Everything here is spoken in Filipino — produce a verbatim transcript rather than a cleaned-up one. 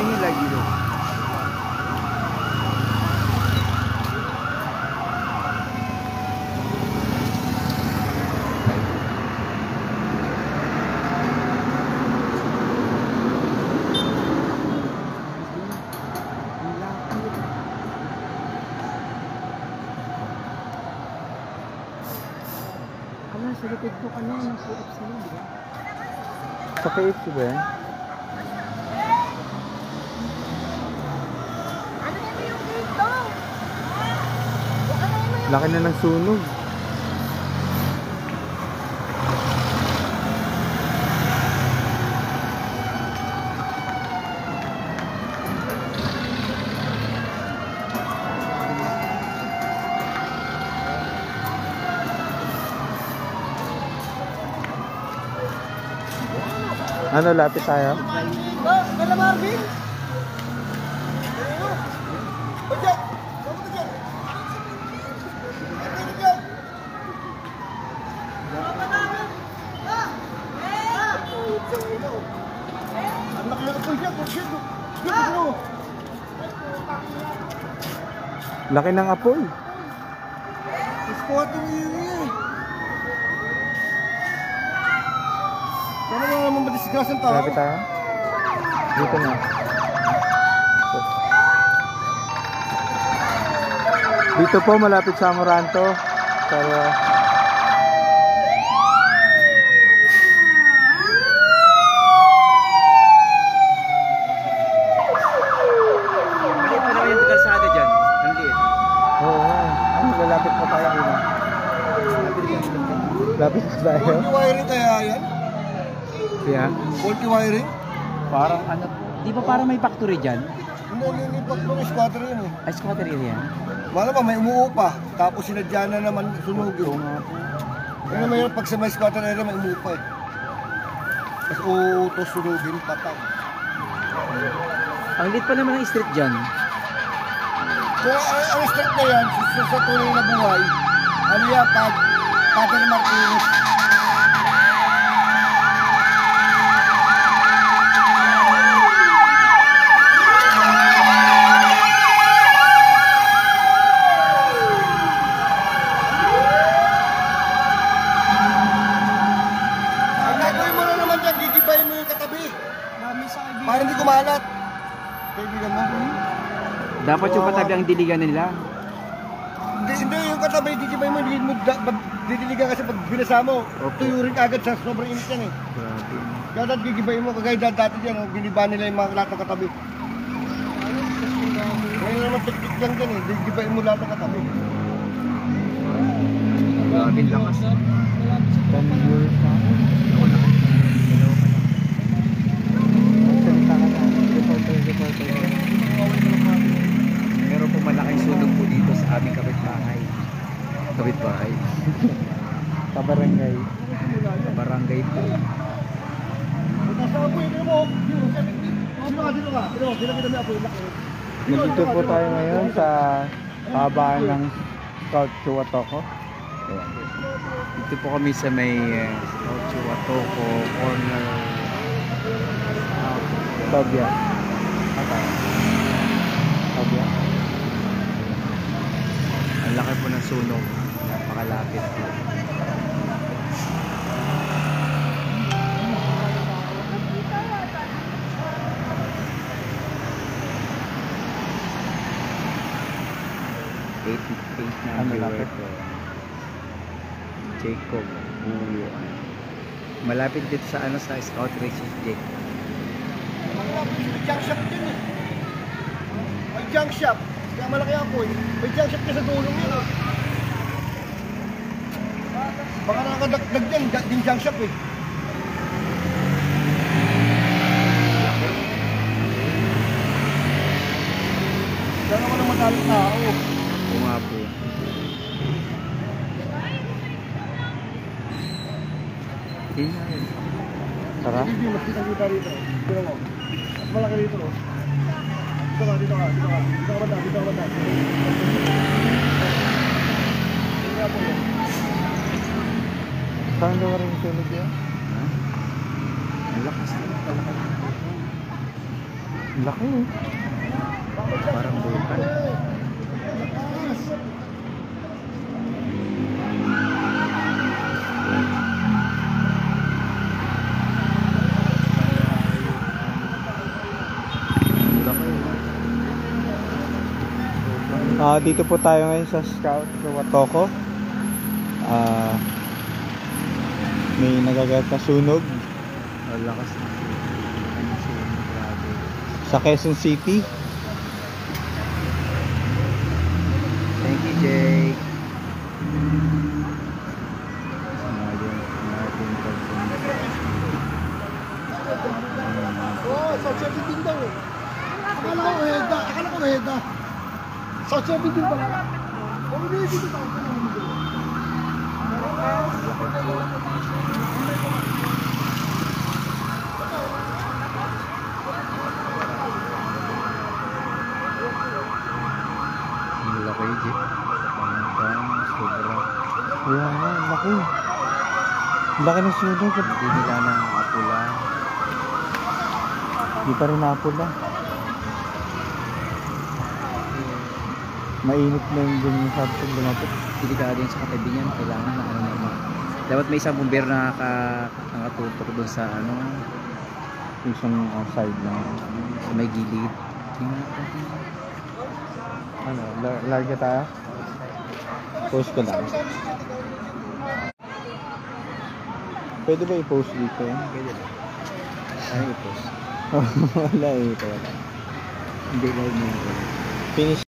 nyo lagi doon. Sa likod ko ano, ng K F C yun, di ba? Sa K F C ba yan? Ano na yung dito? Laki na ng sunog. Ano, lapit tayo? Oh, Kala Marvin! Bajak! Kamu bajak! Bajak! Anak yang apa ya? Bajak! Bajak! Laki ng apoy. Squat yung iyo eh. Sana mo naman madisgrasya ang tao? Lapit tayo? Dito na. Dito po, malapit sa Amoranto. Pero... Maliit pa naman yung kalsada dyan. Ang liit. Oo nga. Ano, lalapit pa tayo dito. Lapit pa tayo. Faulty wiring kaya yan? Yeah. Faulty wiring? Parang ano, di ba parang may factory dyan? Hindi, nilipat mo ng squatter yun eh. Ay, squatter area. Wala pa, may umuupa. Tapos sinadya na naman sunugin. Kaya naman yun, pag sa may squatter area, may umuupa eh. Tapos uutos sunugin, patay. Ang liit pa naman ng street dyan. So, ang, ang start na yan, sa, sa tunay na buhay, ano yan, pag Padre Martinez. Ang gagawin mo na naman dyan, gigibayin mo yung katabi. Para hindi kumalat. Kaibigan mo. Dapat yung katabi ang diligan nila. Hindi, hindi yung katabi, gigibay mo, hindi mo da- pag- didiligan kasi pag binasa mo, tuyurin ka agad sa sobrang init yan eh. Grabe. Kaya dati gigibay mo, kagaya dati dati dyan, oh, biniba nila yung mga lahat ng katabi. Ngayon naman tiktik lang dyan eh, gigibay mo lahat ng katabi. Grabe lakas. ten years na. Magsalita ka na. Reporter, reporter. Meron po malaking sunog po dito sa aming kapitbahay. Kapitbahay. Kabarangay. Barangay po. Nasa apoy, ito mo, dito ka, dito ka, dito ka, dito ka, apoy, laki. Nandito po tayo ngayon sa kabaan ng South Chihuatoko. Ayan. Dito po kami sa may uh, Chihuatoko corner. Uh, Tobia. Ata. Tobia. Ang laki po ng sunog. Napakalapit po. eighty-eight na Ano viewer lapit? ko. Jacob Uyo. Malapit dito sa ano sa Scout Races Jake. May junk shop din eh. May junk shop. Kaya malaki apoy. May junk shop ka sa dulong yun ah. Baka nakakadagdag dyan, din junk shop eh. Diyan naman ang madaling tao. Oo nga po. Tingnan. Tara. Hindi, mas kita-kita rito. Dito mo. Mas malaki rito. No? Dito ka, dito ka, dito ka. Dito ka banda, dito ka banda. Dito ka po yun. Saan daw rin yung sunog yan? Ha? Ang lakas. Ang lakas. Laki eh. Parang bukan. Ah, dito po tayo ngayon sa Scout Watoko. Ah, may nagagat na sunog Ang lakas na. Ano siya, grabe. sa Quezon City. Thank you, Jake. Martin, Martin Pagpunta. Oo, South seventeen daw eh. Akala ko Heda, akala ko Heda. South seventeen pala. O hindi, dito tayo. Ang laki, Jake. Ang sobra. Kaya nga, laki. Laki ng sunog. Hindi nila na apula. Di pa rin napula. Mainit na yung ganyan sa pag lumapit. Hindi ka din sa katabi niyan. Kailangan na ano naman. Dapat may isang bumbero na naka, nakatutok doon sa ano, Isang uh, side lang. sa may gilid. Tingnan natin. Ano, lar larga tayo? Post ko lang. Pwede ba i-post dito yun? Pwede ba? Ano i-post? Wala eh, ito wala. Hindi live mo. Finish